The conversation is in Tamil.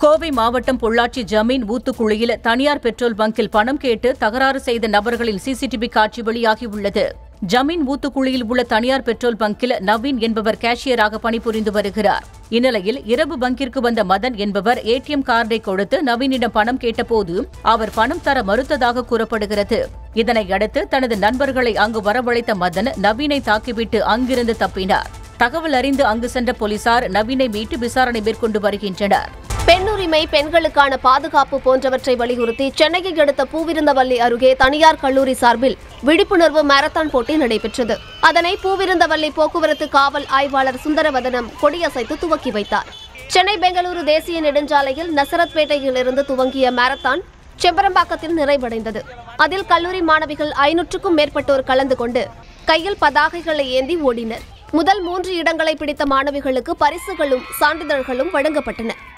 கோவை மாவட்டம் பொள்ளாச்சி ஜமீன் ஊத்துக்குழியில் தனியார் பெட்ரோல் பங்கில் பணம் கேட்டு தகராறு செய்த நபர்களின் சிசிடிவி காட்சி வெளியாகியுள்ளது. ஜமீன் ஊத்துக்குழியில் உள்ள தனியார் பெட்ரோல் பங்கில் நவீன் என்பவர் கேஷியராக பணிபுரிந்து வருகிறார். இந்நிலையில் இரவு பங்கிற்கு வந்த மதன் என்பவர் ஏடிஎம் கார்டை கொடுத்து நவீனிடம் பணம் கேட்டபோது அவர் பணம் தர மறுத்ததாக கூறப்படுகிறது. இதனையடுத்து தனது நண்பர்களை அங்கு வரவழைத்த மதன் நவீனை தாக்கிவிட்டு அங்கிருந்து தப்பினார். தகவல் அறிந்து அங்கு சென்ற போலீசார் நவீனை மீட்டு விசாரணை மேற்கொண்டு வருகின்றனர். பெண்ணுரிமை, பெண்களுக்கான பாதுகாப்பு போன்றவற்றை வலியுறுத்தி சென்னையை அடுத்த பூவிருந்தவல்லி அருகே தனியார் கல்லூரி சார்பில் விழிப்புணர்வு மாரத்தான் போட்டி நடைபெற்றது. அதனை பூவிருந்தவல்லி போக்குவரத்து காவல் ஆய்வாளர் சுந்தரவதனம் கொடியசைத்து துவக்கி வைத்தார். சென்னை பெங்களூரு தேசிய நெடுஞ்சாலையில் நசரத்பேட்டையிலிருந்து துவங்கிய மாரத்தான் செம்பரம்பாக்கத்தில் நிறைவடைந்தது. அதில் கல்லூரி மாணவிகள் 500க்கும் மேற்பட்டோர் கலந்து கொண்டு கையில் பதாகைகளை ஏந்தி ஓடினர். முதல் 3 இடங்களை பிடித்த மாணவிகளுக்கு பரிசுகளும் சான்றிதழ்களும் வழங்கப்பட்டன.